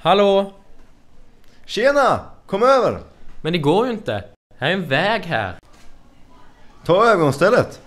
Hallå? Tjena! Kom över! Men det går ju inte. Här är en väg här. Ta övergångsstället.